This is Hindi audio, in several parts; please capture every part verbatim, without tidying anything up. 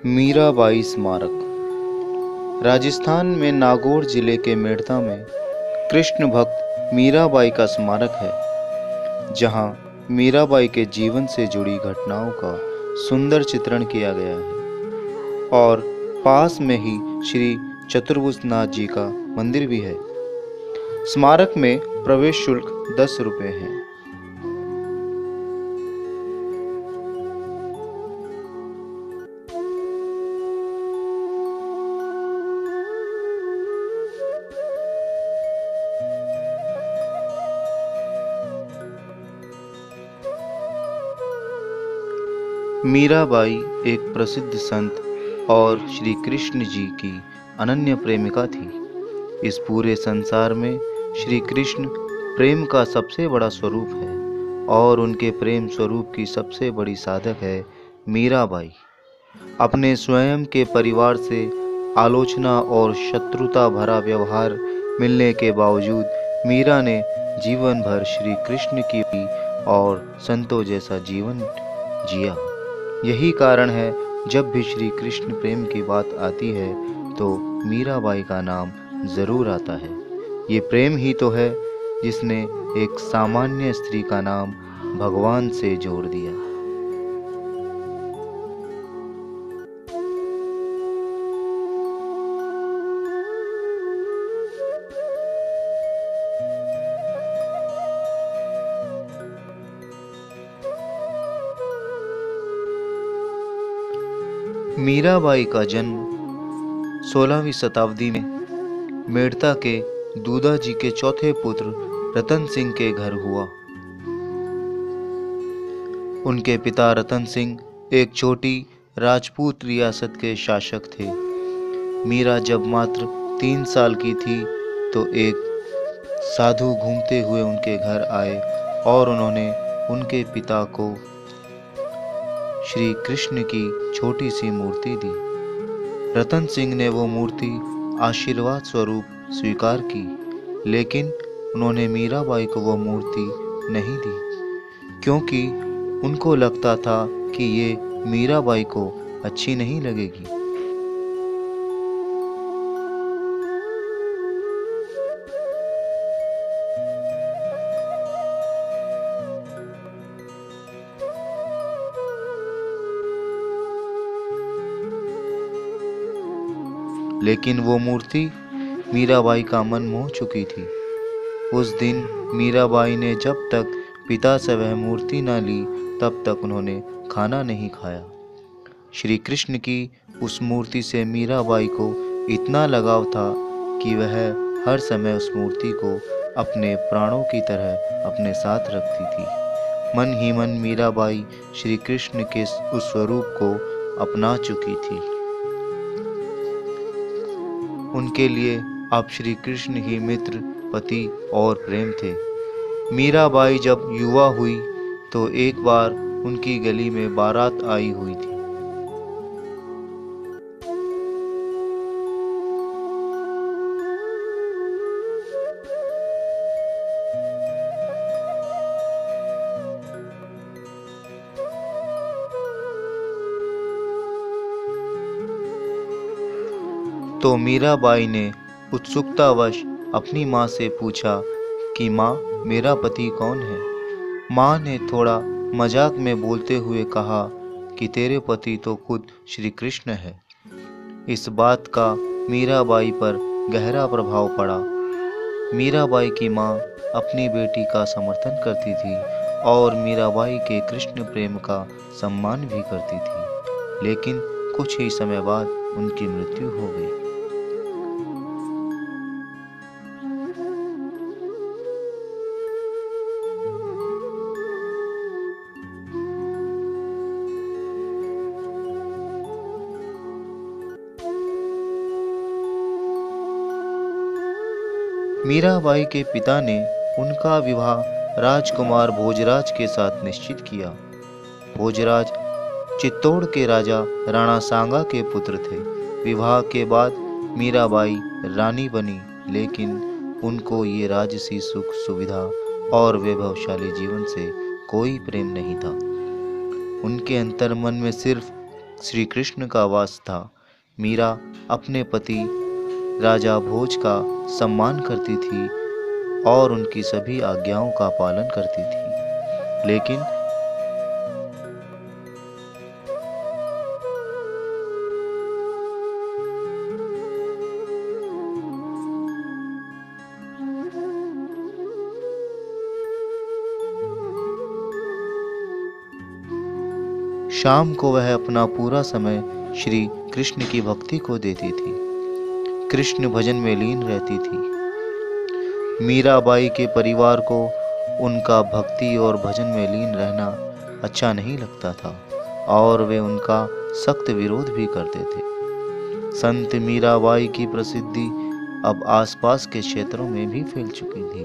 मीराबाई स्मारक। राजस्थान में नागौर जिले के मेड़ता में कृष्ण भक्त मीराबाई का स्मारक है, जहां मीराबाई के जीवन से जुड़ी घटनाओं का सुंदर चित्रण किया गया है और पास में ही श्री चतुर्भुजनाथ जी का मंदिर भी है। स्मारक में प्रवेश शुल्क दस रुपये है। मीराबाई एक प्रसिद्ध संत और श्री कृष्ण जी की अनन्य प्रेमिका थी। इस पूरे संसार में श्री कृष्ण प्रेम का सबसे बड़ा स्वरूप है और उनके प्रेम स्वरूप की सबसे बड़ी साधक है मीराबाई। अपने स्वयं के परिवार से आलोचना और शत्रुता भरा व्यवहार मिलने के बावजूद मीरा ने जीवन भर श्री कृष्ण की और संतों जैसा जीवन जिया। यही कारण है जब भी श्री कृष्ण प्रेम की बात आती है तो मीराबाई का नाम जरूर आता है। ये प्रेम ही तो है जिसने एक सामान्य स्त्री का नाम भगवान से जोड़ दिया। मीराबाई का जन्म सोलहवीं शताब्दी में मेड़ता के दूधा जी के चौथे पुत्र रतन सिंह के घर हुआ। उनके पिता रतन सिंह एक छोटी राजपूत रियासत के शासक थे। मीरा जब मात्र तीन साल की थी तो एक साधु घूमते हुए उनके घर आए और उन्होंने उनके पिता को श्री कृष्ण की छोटी सी मूर्ति दी। रतन सिंह ने वो मूर्ति आशीर्वाद स्वरूप स्वीकार की, लेकिन उन्होंने मीराबाई को वो मूर्ति नहीं दी, क्योंकि उनको लगता था कि ये मीराबाई को अच्छी नहीं लगेगी। लेकिन वो मूर्ति मीराबाई का मन मोह चुकी थी। उस दिन मीराबाई ने जब तक पिता से वह मूर्ति न ली तब तक उन्होंने खाना नहीं खाया। श्री कृष्ण की उस मूर्ति से मीराबाई को इतना लगाव था कि वह हर समय उस मूर्ति को अपने प्राणों की तरह अपने साथ रखती थी। मन ही मन मीराबाई श्री कृष्ण के उस स्वरूप को अपना चुकी थी। उनके लिए अब श्री कृष्ण ही मित्र, पति और प्रेम थे। मीराबाई जब युवा हुई तो एक बार उनकी गली में बारात आई हुई थी। तो मीराबाई ने उत्सुकतावश अपनी माँ से पूछा कि माँ, मेरा पति कौन है? माँ ने थोड़ा मजाक में बोलते हुए कहा कि तेरे पति तो खुद श्री कृष्ण है। इस बात का मीराबाई पर गहरा प्रभाव पड़ा। मीराबाई की माँ अपनी बेटी का समर्थन करती थी और मीराबाई के कृष्ण प्रेम का सम्मान भी करती थी, लेकिन कुछ ही समय बाद उनकी मृत्यु हो गई। मीराबाई के पिता ने उनका विवाह राजकुमार भोजराज के साथ निश्चित किया। भोजराज चित्तौड़ के राजा राणा सांगा के पुत्र थे। विवाह के बाद मीराबाई रानी बनी, लेकिन उनको ये राजसी सुख सुविधा और वैभवशाली जीवन से कोई प्रेम नहीं था। उनके अंतर्मन में सिर्फ श्री कृष्ण का वास था। मीरा अपने पति राजा भोज का सम्मान करती थी और उनकी सभी आज्ञाओं का पालन करती थी। लेकिन शाम को वह अपना पूरा समय श्री कृष्ण की भक्ति को देती थी। कृष्ण भजन में लीन रहती थी। मीराबाई के परिवार को उनका भक्ति और भजन में लीन रहना अच्छा नहीं लगता था और वे उनका सख्त विरोध भी करते थे। संत मीराबाई की प्रसिद्धि अब आसपास के क्षेत्रों में भी फैल चुकी थी।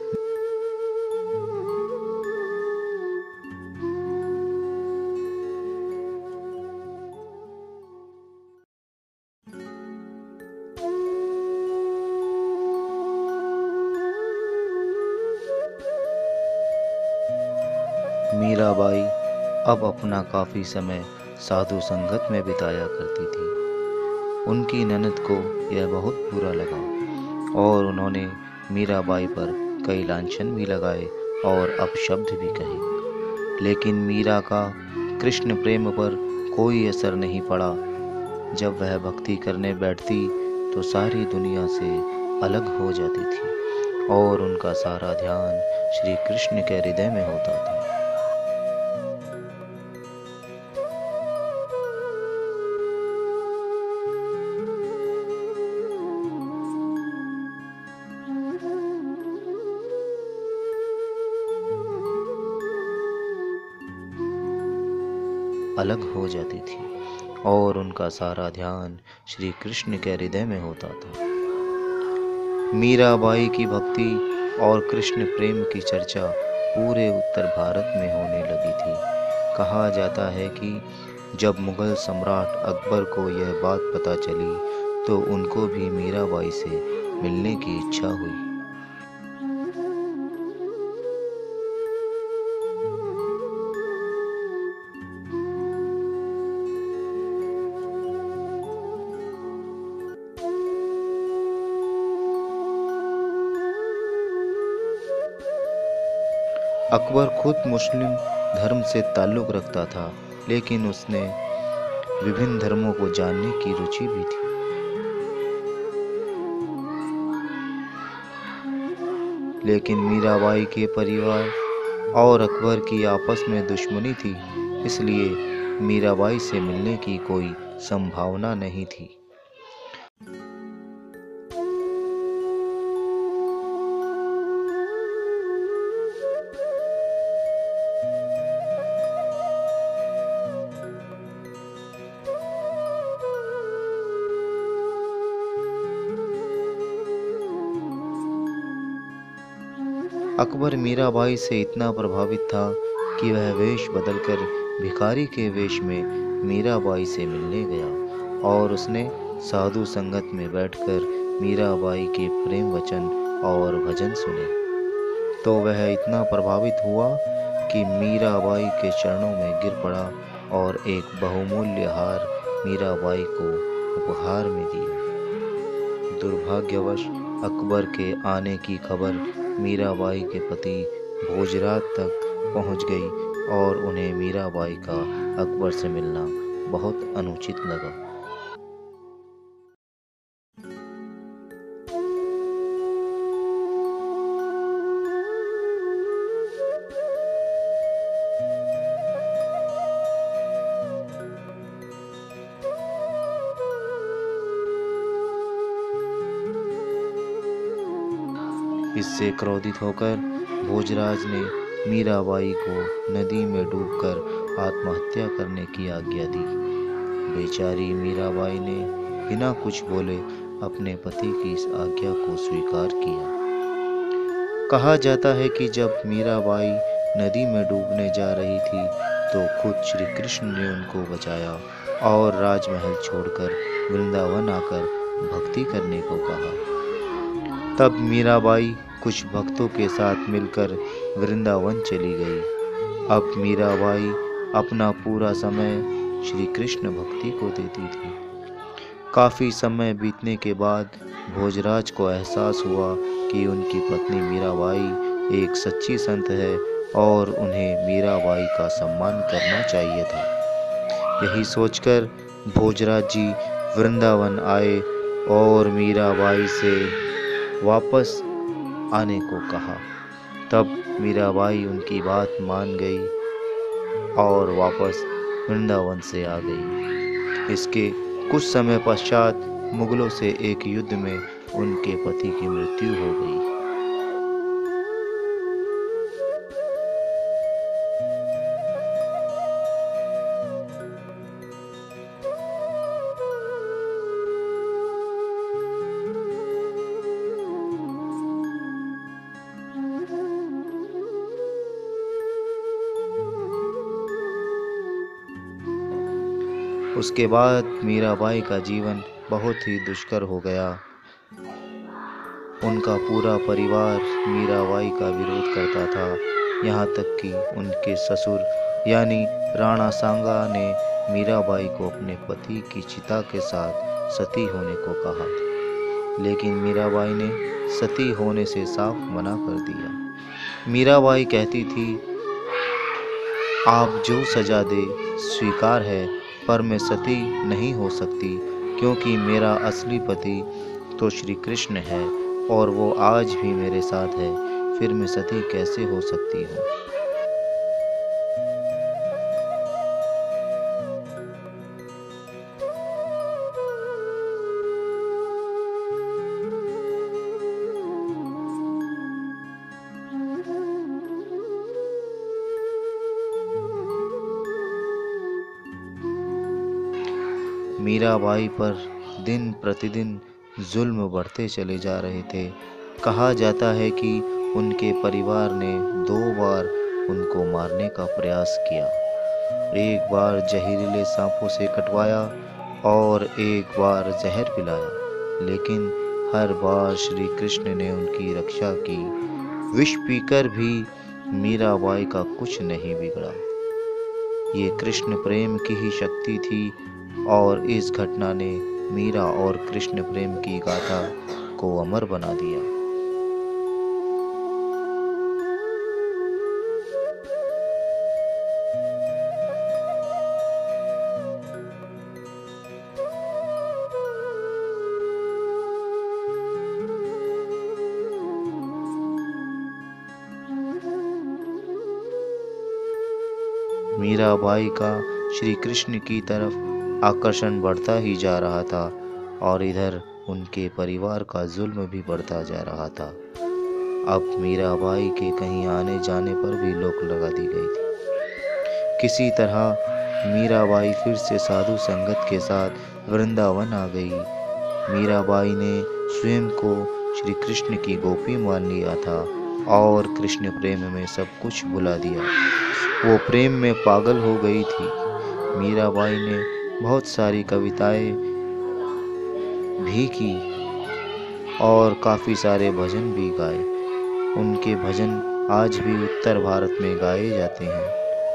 मीराबाई अब अपना काफ़ी समय साधु संगत में बिताया करती थी। उनकी ननद को यह बहुत बुरा लगा और उन्होंने मीराबाई पर कई लांछन भी लगाए और अपशब्द भी कहे। लेकिन मीरा का कृष्ण प्रेम पर कोई असर नहीं पड़ा। जब वह भक्ति करने बैठती तो सारी दुनिया से अलग हो जाती थी और उनका सारा ध्यान श्री कृष्ण के हृदय में होता था। अलग हो जाती थी और उनका सारा ध्यान श्री कृष्ण के हृदय में होता था। मीराबाई की भक्ति और कृष्ण प्रेम की चर्चा पूरे उत्तर भारत में होने लगी थी। कहा जाता है कि जब मुगल सम्राट अकबर को यह बात पता चली तो उनको भी मीराबाई से मिलने की इच्छा हुई। अकबर खुद मुस्लिम धर्म से ताल्लुक़ रखता था, लेकिन उसने विभिन्न धर्मों को जानने की रुचि भी थी। लेकिन मीराबाई के परिवार और अकबर की आपस में दुश्मनी थी, इसलिए मीराबाई से मिलने की कोई संभावना नहीं थी। अकबर मीराबाई से इतना प्रभावित था कि वह वेश बदलकर भिखारी के वेश में मीराबाई से मिलने गया और उसने साधु संगत में बैठकर मीराबाई के प्रेम वचन और भजन सुने। तो वह इतना प्रभावित हुआ कि मीराबाई के चरणों में गिर पड़ा और एक बहुमूल्य हार मीराबाई को उपहार में दिया। दुर्भाग्यवश अकबर के आने की खबर मीराबाई के पति भोजराज तक पहुंच गई और उन्हें मीराबाई का अकबर से मिलना बहुत अनुचित लगा। इससे क्रोधित होकर भोजराज ने मीराबाई को नदी में डूबकर आत्महत्या करने की आज्ञा दी। बेचारी मीराबाई ने बिना कुछ बोले अपने पति की इस आज्ञा को स्वीकार किया। कहा जाता है कि जब मीराबाई नदी में डूबने जा रही थी तो खुद श्री कृष्ण ने उनको बचाया और राजमहल छोड़कर वृंदावन आकर भक्ति करने को कहा। तब मीराबाई कुछ भक्तों के साथ मिलकर वृंदावन चली गई। अब मीराबाई अपना पूरा समय श्री कृष्ण भक्ति को देती थी। काफ़ी समय बीतने के बाद भोजराज को एहसास हुआ कि उनकी पत्नी मीराबाई एक सच्ची संत है और उन्हें मीराबाई का सम्मान करना चाहिए था। यही सोचकर भोजराज जी वृंदावन आए और मीराबाई से वापस आने को कहा। तब मीराबाई उनकी बात मान गई और वापस वृंदावन से आ गई। इसके कुछ समय पश्चात मुगलों से एक युद्ध में उनके पति की मृत्यु हो गई। उसके बाद मीराबाई का जीवन बहुत ही दुष्कर हो गया। उनका पूरा परिवार मीराबाई का विरोध करता था, यहाँ तक कि उनके ससुर यानी राणा सांगा ने मीराबाई को अपने पति की चिता के साथ सती होने को कहा, लेकिन मीराबाई ने सती होने से साफ मना कर दिया। मीराबाई कहती थी, आप जो सजा दे स्वीकार है, पर मैं सती नहीं हो सकती, क्योंकि मेरा असली पति तो श्री कृष्ण है और वो आज भी मेरे साथ है, फिर मैं सती कैसे हो सकती हूँ। मीराबाई पर दिन प्रतिदिन जुल्म बढ़ते चले जा रहे थे। कहा जाता है कि उनके परिवार ने दो बार उनको मारने का प्रयास किया। एक बार जहरीले सांपों से कटवाया और एक बार जहर पिलाया, लेकिन हर बार श्री कृष्ण ने उनकी रक्षा की। विष पीकर भी मीराबाई का कुछ नहीं बिगड़ा। ये कृष्ण प्रेम की ही शक्ति थी और इस घटना ने मीरा और कृष्ण प्रेम की गाथा को अमर बना दिया। मीराबाई का श्री कृष्ण की तरफ आकर्षण बढ़ता ही जा रहा था और इधर उनके परिवार का जुल्म भी बढ़ता जा रहा था। अब मीराबाई के कहीं आने जाने पर भी रोक लगा दी गई थी। किसी तरह मीराबाई फिर से साधु संगत के साथ वृंदावन आ गई। मीराबाई ने स्वयं को श्री कृष्ण की गोपी मान लिया था और कृष्ण प्रेम में सब कुछ भुला दिया। वो प्रेम में पागल हो गई थी। मीराबाई ने बहुत सारी कविताएं भी की और काफ़ी सारे भजन भी गाए। उनके भजन आज भी उत्तर भारत में गाए जाते हैं।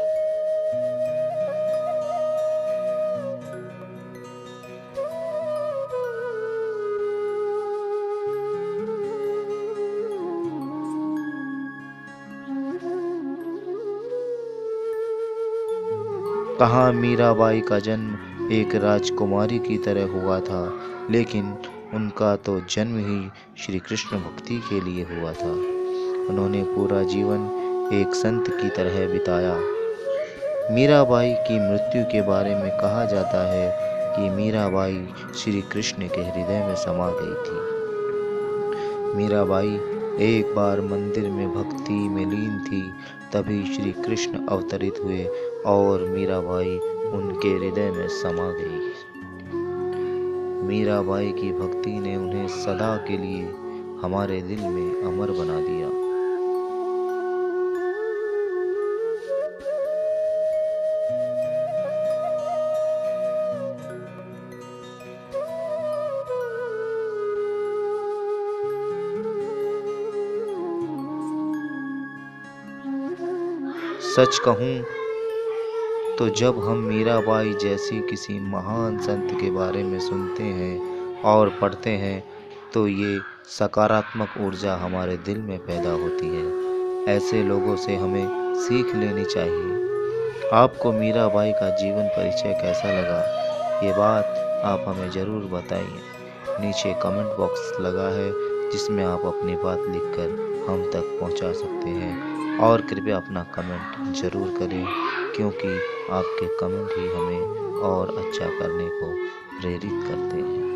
कहाँ मीराबाई का जन्म एक राजकुमारी की तरह हुआ था, लेकिन उनका तो जन्म ही श्री कृष्ण भक्ति के लिए हुआ था। उन्होंने पूरा जीवन एक संत की तरह बिताया। मीराबाई की मृत्यु के बारे में कहा जाता है कि मीराबाई श्री कृष्ण के हृदय में समा गई थी। मीराबाई एक बार मंदिर में भक्ति में लीन थी, तभी श्री कृष्ण अवतरित हुए और मीराबाई उनके हृदय में समा गई। मीराबाई की भक्ति ने उन्हें सदा के लिए हमारे दिल में अमर बना दिया। सच कहूँ तो जब हम मीराबाई जैसी किसी महान संत के बारे में सुनते हैं और पढ़ते हैं तो ये सकारात्मक ऊर्जा हमारे दिल में पैदा होती है। ऐसे लोगों से हमें सीख लेनी चाहिए। आपको मीराबाई का जीवन परिचय कैसा लगा, ये बात आप हमें ज़रूर बताइए। नीचे कमेंट बॉक्स लगा है जिसमें आप अपनी बात लिखकर हम तक पहुंचा सकते हैं और कृपया अपना कमेंट ज़रूर करें, क्योंकि आपके कमेंट ही हमें और अच्छा करने को प्रेरित करते हैं।